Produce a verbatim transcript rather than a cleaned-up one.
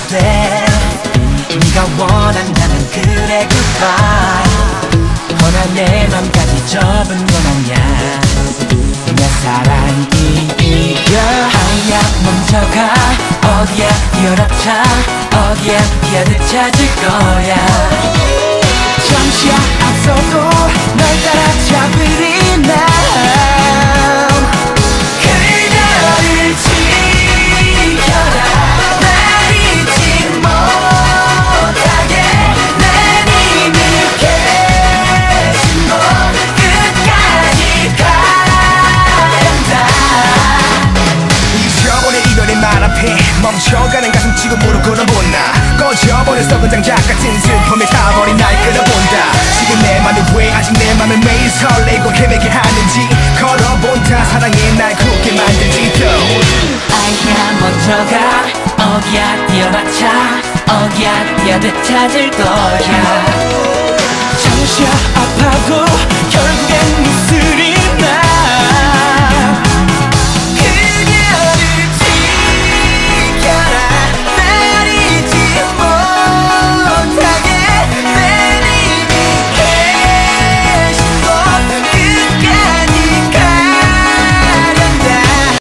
돼. 네가 원한다면 그래 goodbye. 허나 내 맘까지 접은 건 아냐. 내 사랑이 이겨. 아야 멈춰가. 어디야 뛰어라차. 어디야 피하듯 찾을 거야. 잠시 앞서도 널 따라잡으리 now. 그녀를 지켜라. 날 잊지 못하게 난 이미 깨진 너 끝까지 가란다. 잊어버린 이별의 말 앞에 멈춰가는 가슴 치고 무릎 꿇어본다. 꺼져버린 썩은 장작 같은 슬픔에 타버린 날 끌어본다. 지금 내 맘이 왜 아직 내 맘을 매일 설레고 헤매게 하는지 걸어본다. 사랑에 날 굳게 만들지도. 아야 먼저가. 어디야 뛰어라차. 어디야 뛰어듯 찾을 거야. 잠시 아파도